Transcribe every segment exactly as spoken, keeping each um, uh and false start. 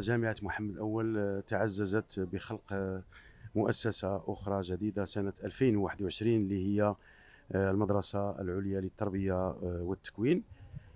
وجامعة محمد الأول تعززت بخلق مؤسسة أخرى جديدة سنة ألفين وواحد وعشرين اللي هي المدرسة العليا للتربية والتكوين.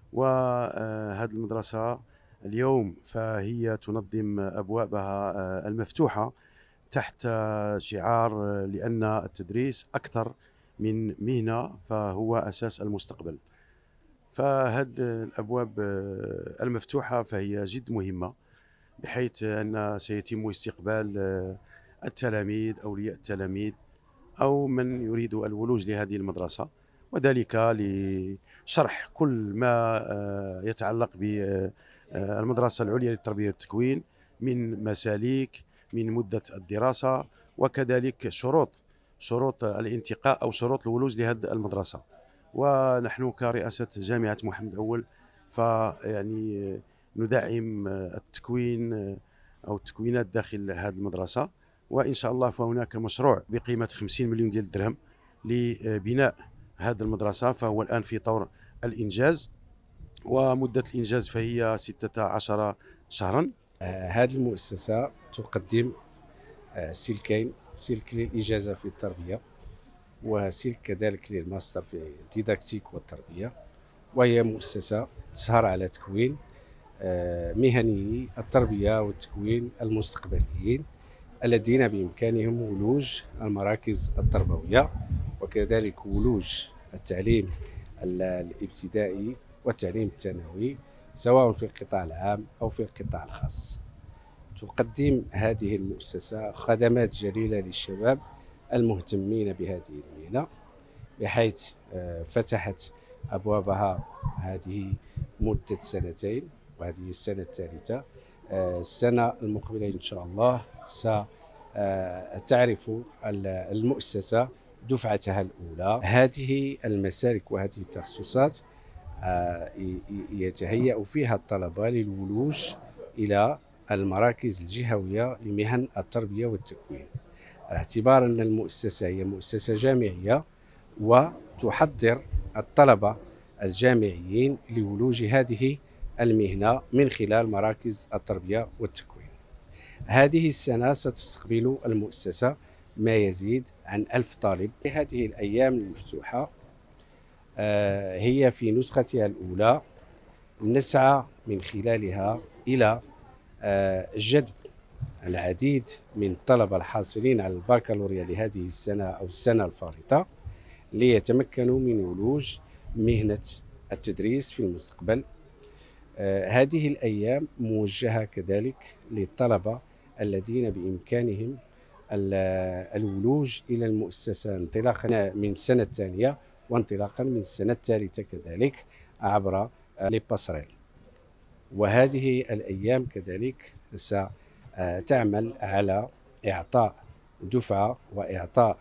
وهذه المدرسة اليوم فهي تنظم أبوابها المفتوحة تحت شعار لأن التدريس أكثر من مهنة فهو أساس المستقبل. فهذه الأبواب المفتوحة فهي جد مهمة، بحيث أن سيتم استقبال التلاميذ أولياء التلاميذ أو من يريد الولوج لهذه المدرسة، وذلك لشرح كل ما يتعلق بالمدرسة العليا للتربية والتكوين من مساليك، من مدة الدراسة، وكذلك شروط شروط الانتقاء أو شروط الولوج لهذه المدرسة. ونحن كرئاسة جامعة محمد الأول فيعني ندعم التكوين أو التكوينات داخل هذه المدرسة، وإن شاء الله فهناك مشروع بقيمة خمسين مليون ديال الدرهم لبناء هذه المدرسة، فهو الآن في طور الإنجاز، ومدة الإنجاز فهي ستة عشر شهرا. هذه المؤسسة تقدم سلكين، سلك للإجازة في التربية وسلك كذلك للماستر في الديداكتيك والتربية، وهي مؤسسة تسهر على تكوين مهنيي التربية والتكوين المستقبليين الذين بإمكانهم ولوج المراكز التربوية وكذلك ولوج التعليم الابتدائي والتعليم الثانوي سواء في القطاع العام أو في القطاع الخاص. تقدم هذه المؤسسة خدمات جليلة للشباب المهتمين بهذه المهنة، بحيث فتحت أبوابها هذه مدة سنتين وهذه السنة الثالثة. السنة المقبلة إن شاء الله ستعرف المؤسسة دفعتها الأولى. هذه المسالك وهذه التخصصات يتهيأ فيها الطلبة للولوج إلى المراكز الجهوية لمهن التربية والتكوين، اعتبارا أن المؤسسة هي مؤسسة جامعية وتحضر الطلبة الجامعيين لولوج هذه المهنة من خلال مراكز التربية والتكوين. هذه السنة ستستقبل المؤسسة ما يزيد عن ألف طالب. هذه الأيام المفتوحة هي في نسختها الأولى، نسعى من خلالها إلى جذب العديد من الطلبة الحاصلين على البكالوريا لهذه السنة أو السنة الفارطة ليتمكنوا من ولوج مهنة التدريس في المستقبل. هذه الأيام موجهة كذلك للطلبة الذين بإمكانهم الولوج إلى المؤسسة انطلاقا من السنة الثانية وانطلاقا من السنة الثالثة كذلك عبر لي باسريل. وهذه الأيام كذلك ستعمل على إعطاء دفعة وإعطاء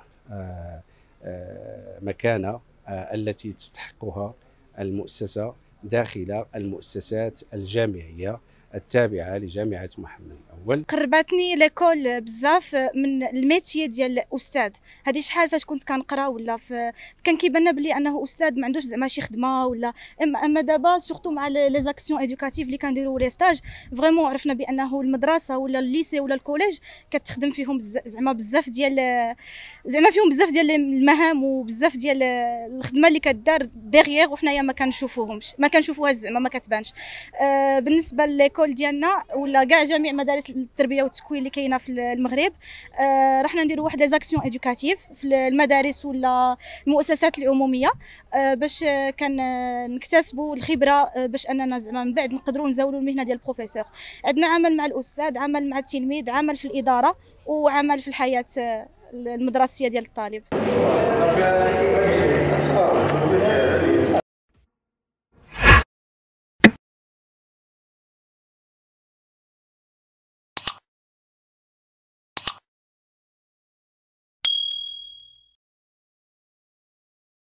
مكانة التي تستحقها المؤسسة داخل المؤسسات الجامعية التابعة لجامعة محمد الأول. قربتني ليكول بزاف من الميتي ديال الاستاذ. هذه شحال فاش كنت كنقرا ولا كان كيبان بلي انه استاذ ما عندوش زعما شي خدمه ولا اما دابا سورتو مع لي زاكسيون ايدوكاتيف اللي كنديروا لي ستاج فريمون عرفنا بانه المدرسه ولا الليسي ولا الكوليج كتخدم فيهم زعما بزاف ديال زعما فيهم بزاف ديال المهام وبزاف ديال الخدمه اللي كدار ديغيغ وحنايا ما كنشوفوهمش ما كنشوفوها زعما ما كتبانش. آه بالنسبه لليكول ديالنا ولا كاع جميع مدارس التربيه والتكوين اللي كاينه في المغرب، آه راحنا نديروا واحد لي زاكسيون ايدوكاتيف في المدارس ولا المؤسسات العموميه آه باش كان نكتسبوا الخبره آه باش اننا زعما من بعد نقدروا نزاولوا المهنه ديال البروفيسور. عندنا عمل مع الاستاذ، عمل مع التلميذ، عمل في الاداره وعمل في الحياه المدرسيه ديال الطالب.